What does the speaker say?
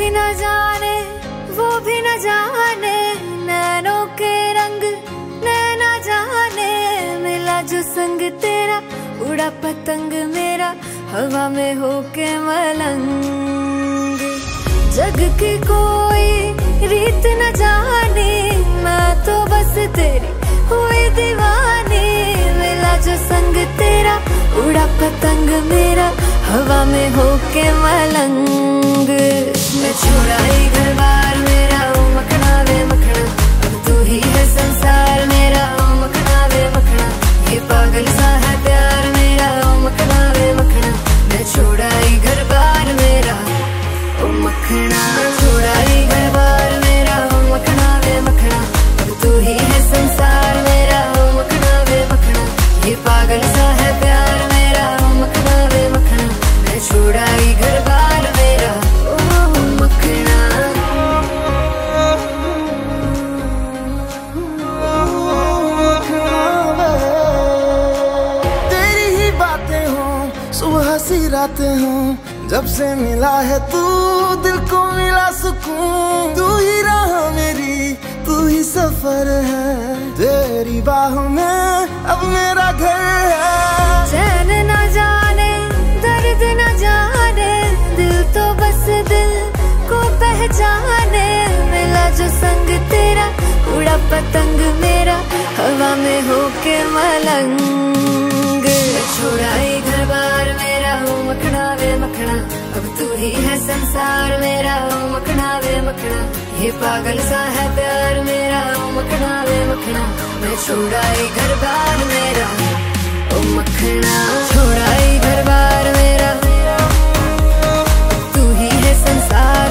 न जाने वो भी न जाने, नैनों के रंग नैना जाने। मिला जो संग तेरा उड़ा पतंग मेरा, हवा में होके मलंग। जग की कोई रीत न जाने, मैं तो बस तेरी हुई दीवानी। मिला जो संग तेरा उड़ा पतंग मेरा, हवा में होके मलंग। मैं छुड़ाई घर बार मेरा, ओ मखना वे मखना, अब तू ही है संसार मेरा, ओ मखना वे मखना। ये पागल सा है प्यार मेरा, ओ मखना वे मखना। मैं छुड़ाई घर बार मेरा, ओ मखना। छुड़ाई घर बार मेरा, ओ मखना वे मखना, अब तू ही है संसार मेरा, ओ मखना वे मखना। ये पागल सा है प्यार मेरा, ओ मखना वे मखना। मैं छुड़ाई घर बार मेरा, ओ मखना। तेरी ही बातें हों, सुबह सी रातें हों, जब से मिला है तू दिल को मिला सुकून। तू ही राह मेरी, तू ही सफर है, तेरी बाहों में अब मेरा घर है। चैन न जाने दर्द न जाने, दिल तो बस दिल को पहचाने। मिला जो संग तेरा उड़ा पतंग मेरा, हवा में होके मलंग। छुड़ाई घर बार मेरा, ओ मखना वे मखना, अब तू ही है संसार मेरा, ओ मखना वे मखना। ये पागल सा है प्यार मेरा, ओ मखना वे मखना। मैं छुड़ाई घर बार मेरा, ओ मखना। छुड़ाई घर बार मेरा, तू ही है संसार